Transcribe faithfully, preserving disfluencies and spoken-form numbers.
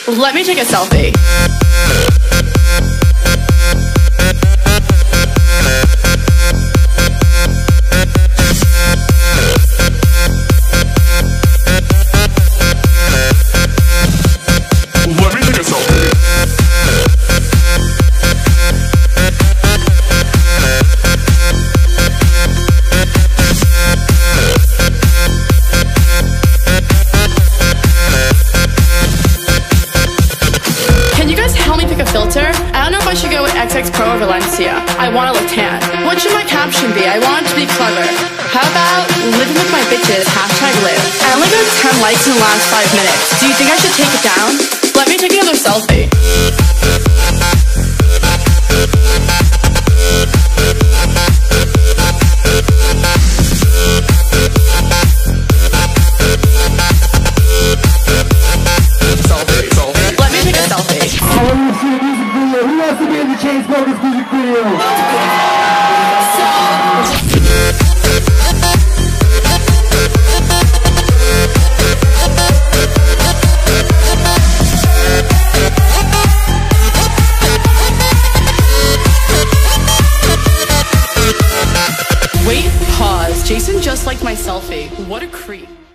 Let me take a selfie. Let me take a selfie. Can you guys help me pick a filter? I don't know if I should go with X X Pro or Valencia. I want to look tan. What should my caption be? I want it to be clever. How about living with my bitches, hashtag live. I only got ten likes in the last five minutes. Do you think I should take it down? Let me take another selfie. Selfie, selfie. Let me take a selfie. I want to see a music video. Who wants to be in the Chainsmokers music video? Wait, pause. Jason just liked my selfie. What a creep.